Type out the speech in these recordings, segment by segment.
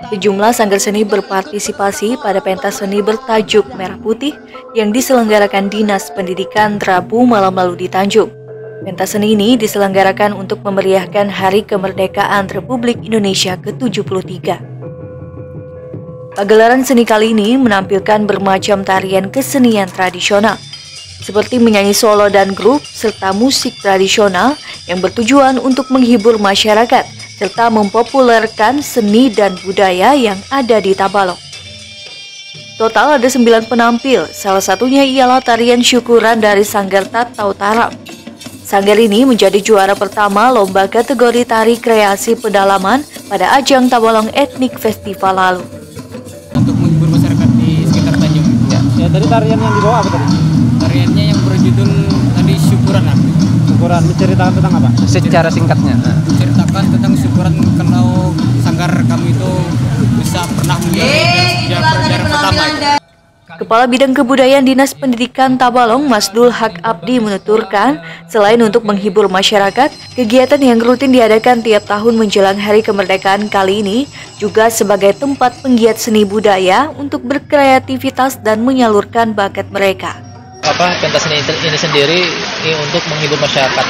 Sejumlah sanggar seni berpartisipasi pada pentas seni bertajuk Merah Putih yang diselenggarakan Dinas Pendidikan Rabu malam lalu di Tanjung. Pentas seni ini diselenggarakan untuk memeriahkan Hari Kemerdekaan Republik Indonesia ke-73. Pagelaran seni kali ini menampilkan bermacam tarian kesenian tradisional, seperti menyanyi solo dan grup, serta musik tradisional yang bertujuan untuk menghibur masyarakat, serta mempopulerkan seni dan budaya yang ada di Tabalong. Total ada 9 penampil, salah satunya ialah tarian syukuran dari Sanggar Tatau Taram. Sanggar ini menjadi juara pertama lomba kategori tari kreasi pedalaman pada ajang Tabalong Ethnic Festival lalu. Untuk menghibur masyarakat di sekitar Tanjung. Ya, tadi tarian yang dibawa apa tadi? Tariannya yang berjudul tadi syukuran. Syukuran, menceritakan tentang apa? Secara singkatnya. Menceritakan tentang syukuran kalau sanggar kami itu bisa pernah menjadi juara pertama. Kepala Bidang Kebudayaan Dinas Pendidikan Tabalong, Masdul Haq Abdi menuturkan, selain untuk menghibur masyarakat, kegiatan yang rutin diadakan tiap tahun menjelang Hari Kemerdekaan kali ini juga sebagai tempat penggiat seni budaya untuk berkreativitas dan menyalurkan bakat mereka. Pentas seni ini sendiri ini untuk menghibur masyarakat,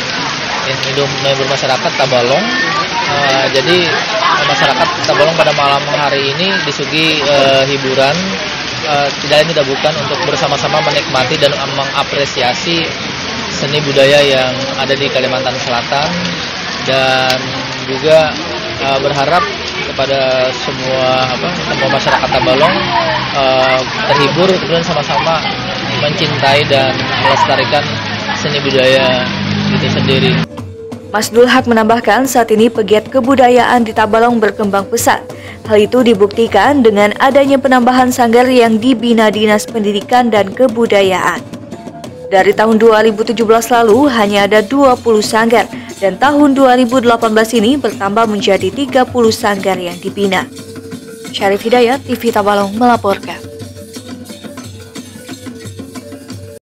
Tabalong. Jadi masyarakat Tabalong pada malam hari ini disuguhi hiburan. Tidak lain tidak bukan untuk bersama-sama menikmati dan mengapresiasi seni budaya yang ada di Kalimantan Selatan, dan juga berharap kepada semua masyarakat Tabalong terhibur dan sama-sama mencintai dan melestarikan seni budaya itu sendiri. Masdul Haq menambahkan saat ini pegiat kebudayaan di Tabalong berkembang pesat. Hal itu dibuktikan dengan adanya penambahan sanggar yang dibina Dinas Pendidikan dan Kebudayaan. Dari tahun 2017 lalu hanya ada 20 sanggar dan tahun 2018 ini bertambah menjadi 30 sanggar yang dibina. Syarif Hidayat, TV Tabalong melaporkan.